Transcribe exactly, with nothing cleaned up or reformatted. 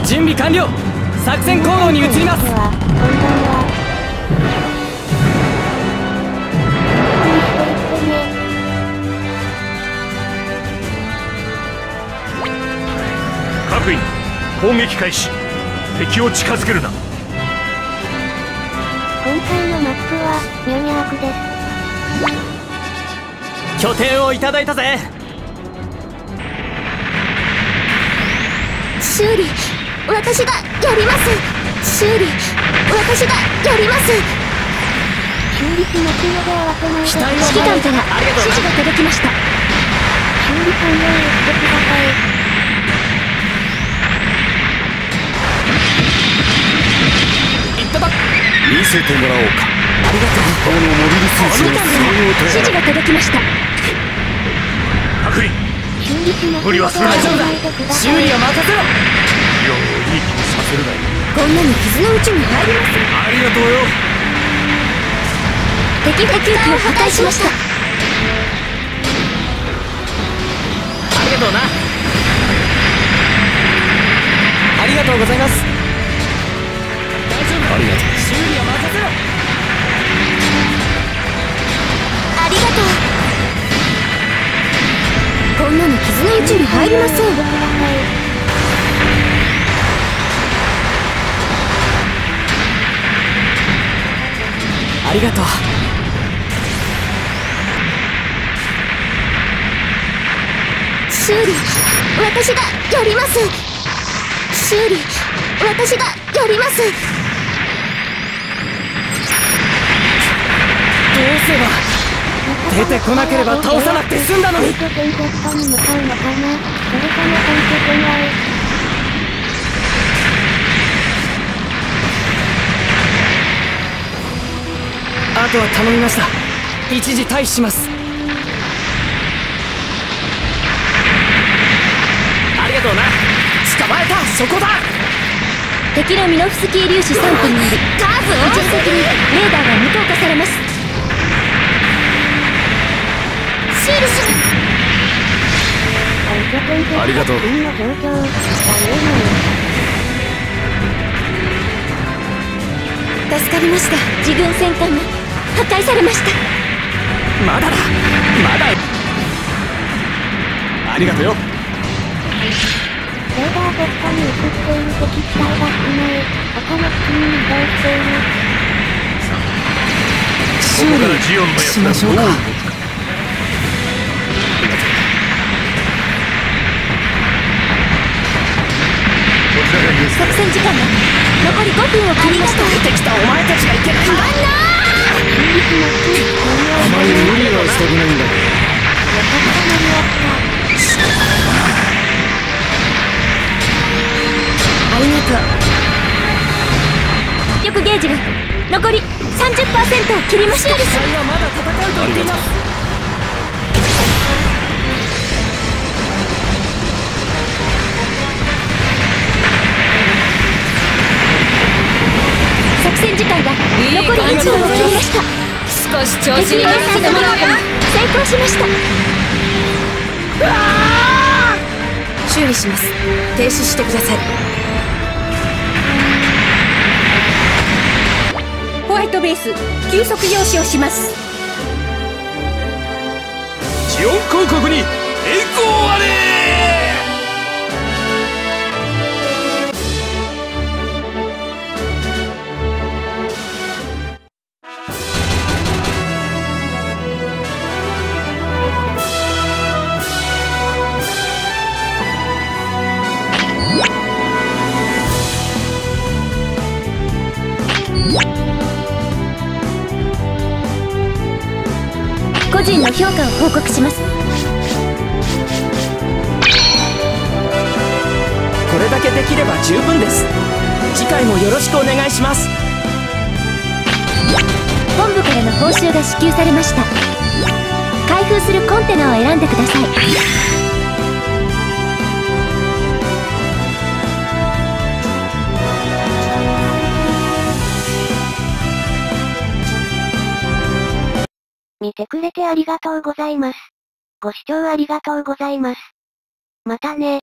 準備完了。作戦行動に移ります。 こんばんは。 各員攻撃開始。敵を近づけるな。 今回のマップはニューヤークです。 拠点をいただいたぜ。 修理、私がやります。修理、私がやります。修理しますので合わせないで。指揮官から指示が届きました。修理完了してください。 見せてもらおうか。ありがとう。このモビルスーツの指示が届きました。 各員無理はするな。 大丈夫だ。修理は任せろ。 リオンをいい気にさせるなよ。 こんなに傷のうちに入ります。 ありがとうよ。 敵補給機を破壊しました。 ありがとうな。ありがとうございます。大丈夫。 ありがとう。 修理は任せろ。 ありがとう。こんなに傷のうちに入りません。 ありがとう。 修理、私がやります。修理、私がやります。 どうすれば。出てこなければ倒さなくて済んだのに。あとは頼みました。一時退避します。ありがとうな。捕まえた。そこだ。 敵のミノフスキー粒子散布により一時的にレーダーが無効化されます。シールしありがとう。 助かりました。自軍戦艦が破壊されました。 まだだ。まだ。 ありがとうよ。 レーダー結果に映っている敵機体が少ない。他の基地に移動している。 修理しましょうか。 作戦時間が残りごふんを切りました。 出てきたお前たちがいけないんだ。 あまり無理はしたくないんだ。 ありがとう。力ゲージが残り さんじゅっパーセント を切りました。 機体はまだ戦うと言っています。 作戦時間が残りいちふんを切りました。 少し調子に乗らせてもらうよ。 成功しました。 修理します。停止してください。ホワイトベース急速揚子をします。 ジオン公国に栄光あれ。 個人の評価を報告します。 これだけできれば十分です。次回もよろしくお願いします。 本部からの報酬が支給されました。開封するコンテナを選んでください。見てくれてありがとうございます。ご視聴ありがとうございます。またね。